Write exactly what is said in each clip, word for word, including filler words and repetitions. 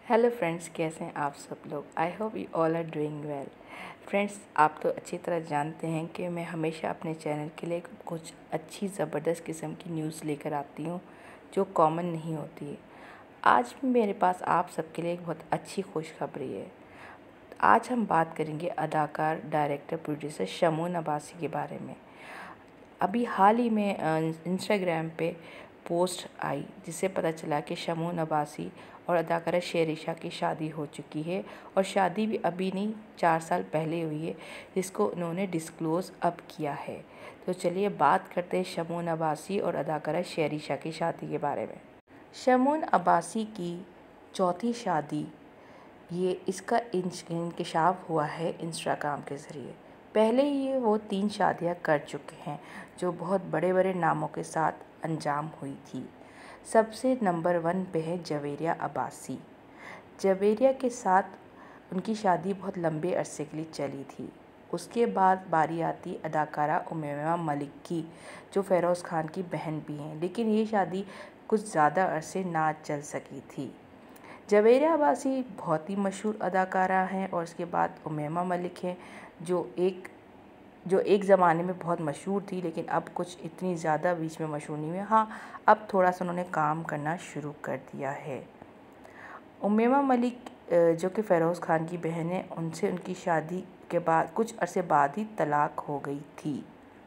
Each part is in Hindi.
हेलो फ्रेंड्स, कैसे हैं आप सब लोग। I hope you all are doing well. Friends, आप तो अच्छी तरह जानते हैं कि मैं हमेशा अपने चैनल के लिए कुछ अच्छी ज़बरदस्त किस्म की न्यूज़ लेकर आती हूँ जो कॉमन नहीं होती है। आज मेरे पास आप सबके लिए एक बहुत अच्छी खुशखबरी है। आज हम बात करेंगे अदाकार, डायरेक्टर, प्रोड्यूसर शमून अब्बासी के बारे में। अभी हाल ही में इंस्टाग्राम पे पोस्ट आई जिससे पता चला कि शमून अब्बासी और अदाकारा शेरिशा की शादी हो चुकी है और शादी भी अभी नहीं, चार साल पहले हुई है, जिसको उन्होंने डिस्क्लोज़ अब किया है। तो चलिए बात करते हैं शमून अब्बासी और अदाकारा शेरिशा की शादी के बारे में। शमून अब्बासी की चौथी शादी, ये इसका इंकशाफ हुआ है इंस्टाग्राम के ज़रिए। पहले ही वो तीन शादियां कर चुके हैं जो बहुत बड़े बड़े नामों के साथ अंजाम हुई थी। सबसे नंबर वन पे है जवेरिया अब्बासी। जवेरिया के साथ उनकी शादी बहुत लंबे अरसे के लिए चली थी। उसके बाद बारी आती अदाकारा उमैमा मलिक की, जो फ़ेरोज़ खान की बहन भी हैं, लेकिन ये शादी कुछ ज़्यादा अरसे ना चल सकी थी। जवेरिया अब्बासी बहुत ही मशहूर अदाकारा हैं और उसके बाद उमैमा मलिक हैं जो एक जो एक ज़माने में बहुत मशहूर थी, लेकिन अब कुछ इतनी ज़्यादा बीच में मशहूर नहीं हुई। हाँ, अब थोड़ा सा उन्होंने काम करना शुरू कर दिया है। उमैमा मलिक जो कि फ़ेरोज़ खान की बहन है, उनसे उनकी शादी के बाद कुछ अरसे बाद ही तलाक हो गई थी।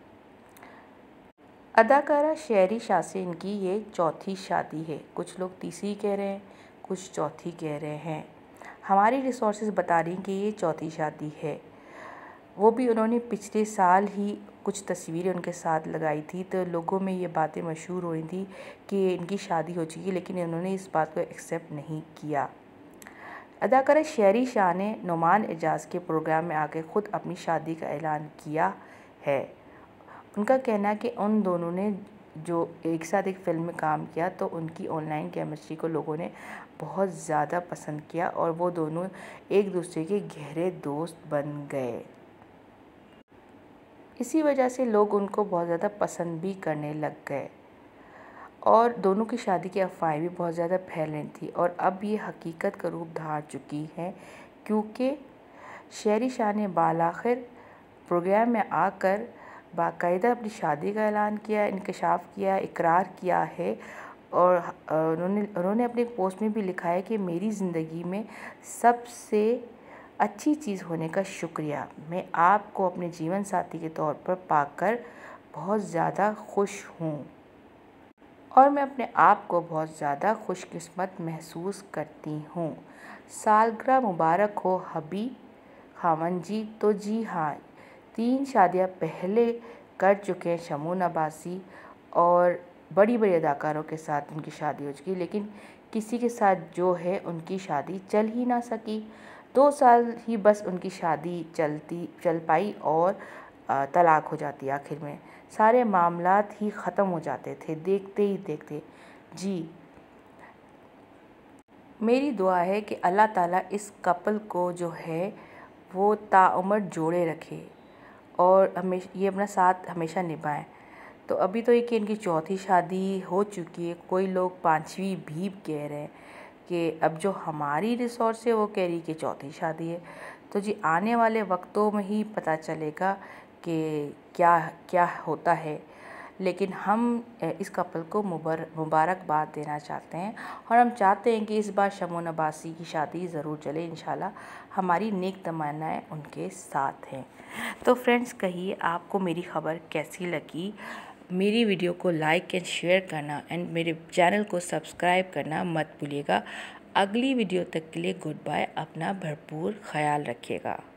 अदाकारा शेरिशा से इनकी ये चौथी शादी है। कुछ लोग तीसरी कह रहे हैं, कुछ चौथी कह रहे हैं। हमारी रिसोर्सेज बता रही हैं कि ये चौथी शादी है। वो भी उन्होंने पिछले साल ही कुछ तस्वीरें उनके साथ लगाई थी, तो लोगों में ये बातें मशहूर हो रही थी कि इनकी शादी हो चुकी है, लेकिन इन्होंने इस बात को एक्सेप्ट नहीं किया। अदाकारा शेरिशा ने नुमान एजाज़ के प्रोग्राम में आकर ख़ुद अपनी शादी का ऐलान किया है। उनका कहना है कि उन दोनों ने जो एक साथ एक फ़िल्म में काम किया तो उनकी ऑनलाइन केमिस्ट्री को लोगों ने बहुत ज़्यादा पसंद किया और वो दोनों एक दूसरे के गहरे दोस्त बन गए। इसी वजह से लोग उनको बहुत ज़्यादा पसंद भी करने लग गए और दोनों की शादी की अफवाहें भी बहुत ज़्यादा फैल रही थी और अब ये हकीकत का रूप धार चुकी है, क्योंकि शेरिशा ने बालाखिर प्रोग्राम में आकर बाकायदा अपनी शादी का ऐलान किया, इंकशाफ किया, इकरार किया है और उन्होंने उन्होंने अपने पोस्ट में भी लिखा है कि मेरी ज़िंदगी में सबसे अच्छी चीज़ होने का शुक्रिया। मैं आपको अपने जीवन साथी के तौर पर पाकर बहुत ज़्यादा खुश हूँ और मैं अपने आप को बहुत ज़्यादा खुशकिस्मत महसूस करती हूँ। सालगिरह मुबारक हो हबी खामन जी। तो जी हाँ, तीन शादियाँ पहले कर चुके हैं शमून अब्बासी और बड़ी बड़ी अदाकारों के साथ उनकी शादी हो चुकी, लेकिन किसी के साथ जो है उनकी शादी चल ही ना सकी। दो साल ही बस उनकी शादी चलती चल पाई और तलाक हो जाती। आखिर में सारे मामलात ही ख़त्म हो जाते थे देखते ही देखते। जी, मेरी दुआ है कि अल्लाह ताला इस कपल को जो है वो ताउम्र जोड़े रखे और हमेशा ये अपना साथ हमेशा निभाएं। तो अभी तो ये कि इनकी चौथी शादी हो चुकी है, कोई लोग पांचवी भी कह रहे हैं कि अब जो हमारी रिसोर्स है वो कह रही कि चौथी शादी है। तो जी, आने वाले वक्तों में ही पता चलेगा कि क्या क्या होता है, लेकिन हम इस कपल को मुबारकबाद देना चाहते हैं और हम चाहते हैं कि इस बार शमून अब्बासी की शादी ज़रूर चले इंशाल्लाह। हमारी नेक तमन्नाएं उनके साथ हैं। तो फ्रेंड्स, कहिए आपको मेरी ख़बर कैसी लगी। मेरी वीडियो को लाइक एंड शेयर करना एंड मेरे चैनल को सब्सक्राइब करना मत भूलिएगा। अगली वीडियो तक के लिए गुड बाय। अपना भरपूर ख्याल रखिएगा।